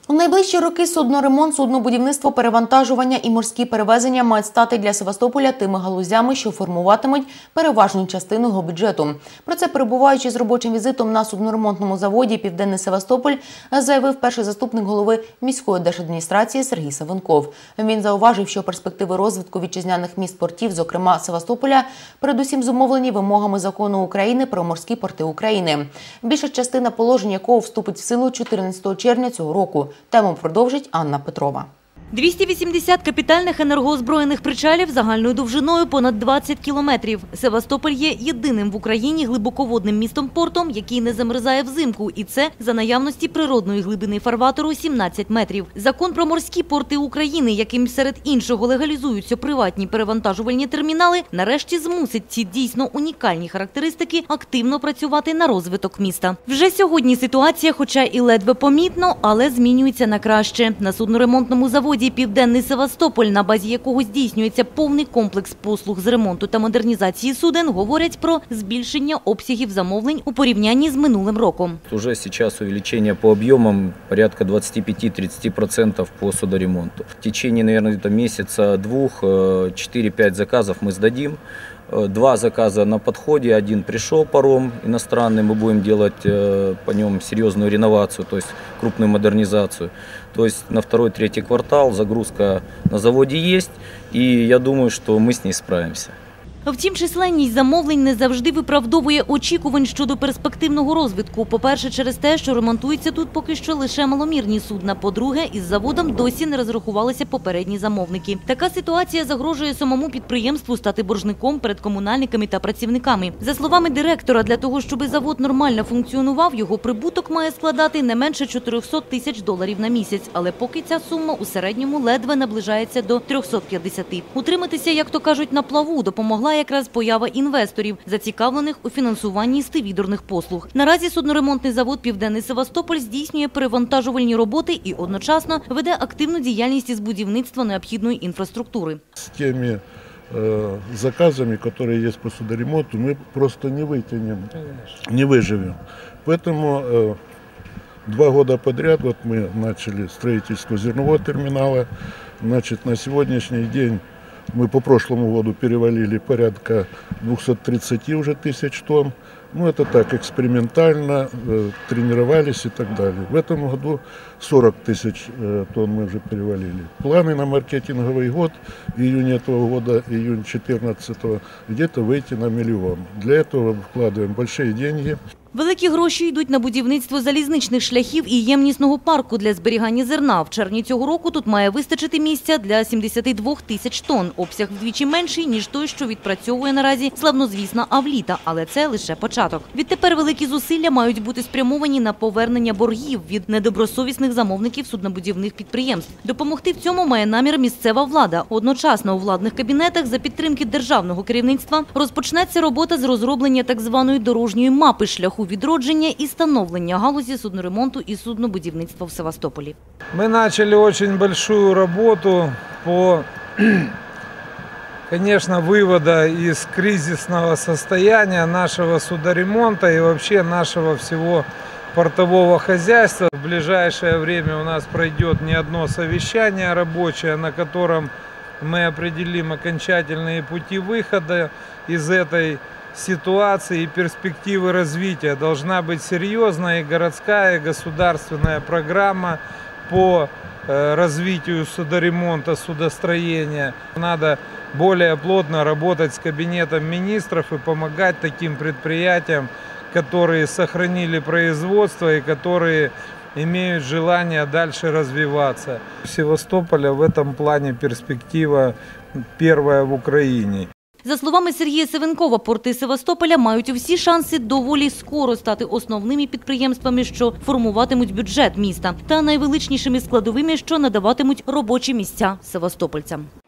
У найближчі роки судноремонт, суднобудівництво, перевантажування і морські перевезення мають стати для Севастополя тими галузями, що формуватимуть переважну частину його бюджету. Про це, перебуваючи з робочим візитом на судноремонтному заводі «Південний Севастополь», заявив перший заступник голови міської держадміністрації Сергій Савенков. Він зауважив, що перспективи розвитку вітчизняних міст-портів, зокрема Севастополя, передусім зумовлені вимогами закону України про морські порти України. Більша частина положень якого вступить в силу 14 червня цього року. Тему продовжить Анна Петрова. 280 капітальних енергоозброєних причалів загальною довжиною понад 20 кілометрів. Севастополь є єдиним в Україні глибоководним містом-портом, який не замерзає взимку. І це за наявності природної глибини фарватеру 17 метрів. Закон про морські порти України, яким серед іншого легалізуються приватні перевантажувальні термінали, нарешті змусить ці дійсно унікальні характеристики активно працювати на розвиток міста. Вже сьогодні ситуація, хоча і ледве помітно, але змінюється на краще. На судноремонтному заводі «Південний Севастополь», на базі якого здійснюється повний комплекс послуг з ремонту та модернізації суден, говорять про збільшення обсягів замовлень у порівнянні з минулим роком. Уже сейчас увеличение по объемам порядка 25-30% по судоремонту. В течение, наверное, месяца-двух 4-5 заказов мы сдадим. 2 заказа на подходе, 1 пришел паром иностранный, мы будем делать по нем серьезную реновацию, то есть крупную модернизацию. То есть на 2-3 квартал загрузка на заводе есть, и я думаю, что мы с ней справимся. Втім, численність замовлень не завжди виправдовує очікувань щодо перспективного розвитку. По-перше, через те, що ремонтуються тут поки що лише маломірні судна. По-друге, із заводом досі не розрахувалися попередні замовники. Така ситуація загрожує самому підприємству стати боржником перед комунальниками та працівниками. За словами директора, для того, щоб завод нормально функціонував, його прибуток має складати не менше $400 тисяч на місяць. Але поки ця сума у середньому ледве наближається до 350. Утриматися, як то кажуть, на плаву допомогла якраз поява інвесторів, зацікавлених у фінансуванні стивідорних послуг. Наразі судноремонтний завод «Південний Севастополь» здійснює перевантажувальні роботи і одночасно веде активну діяльність із будівництва необхідної інфраструктури. З тими заказами, які є по судоремонту, ми просто не витягнемо, не виживемо. Тому 2 года подряд мы начали строительство зернового терминала. На сегодняшний день мы по прошлому году перевалили порядка 230 уже тысяч тонн. Это так, экспериментально, тренировались и так далее. В этом году 40 тысяч тонн мы уже перевалили. Планы на маркетинговый год, июнь этого года, июнь 2014, где-то выйти на 1 000 000. Для этого вкладываем большие деньги. Великі гроші йдуть на будівництво залізничних шляхів і ємнісного парку для зберігання зерна. В червні цього року тут має вистачити місця для 72 тисяч тонн. Обсяг вдвічі менший, ніж той, що відпрацьовує наразі славнозвісна Авліта. Але це лише початок. Відтепер великі зусилля мають бути спрямовані на повернення боргів від недобросовісних замовників суднобудівних підприємств. Допомогти в цьому має намір місцева влада. Одночасно у владних кабінетах за підтримки державного керівництва розпочнеться робота з розроблення так званої дорожньої мапи шляху відродження і становлення галузі судноремонту і суднобудівництва в Севастополі. Мы начали очень большую работу по, конечно, вывода из кризисного состояния нашего судоремонта и вообще нашего всего портового хозяйства. В ближайшее время у нас пройдет не одно совещание рабочее, на котором мы определим окончательные пути выхода из этой ситуации и перспективы развития. Должна быть серьезная и городская, и государственная программа по развитию судоремонта, судостроения. Надо более плотно работать с кабинетом министров и помогать таким предприятиям, которые сохранили производство и которые имеют желание дальше развиваться. Севастополя в этом плане перспектива первая в Украине. За словами Сергія Савенкова, порти Севастополя мають усі шанси доволі скоро стати основними підприємствами, що формуватимуть бюджет міста, та найвеличнішими складовими, що надаватимуть робочі місця севастопольцям.